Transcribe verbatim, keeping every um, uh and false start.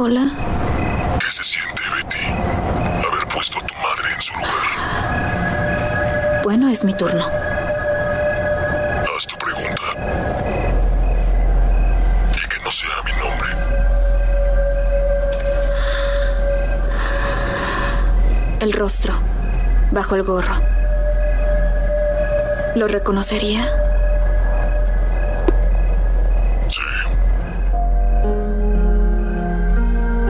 Hola. ¿Qué se siente, Betty, haber puesto a tu madre en su lugar? Bueno, es mi turno. Haz tu pregunta. Y que no sea mi nombre. El rostro, bajo el gorro. ¿Lo reconocería?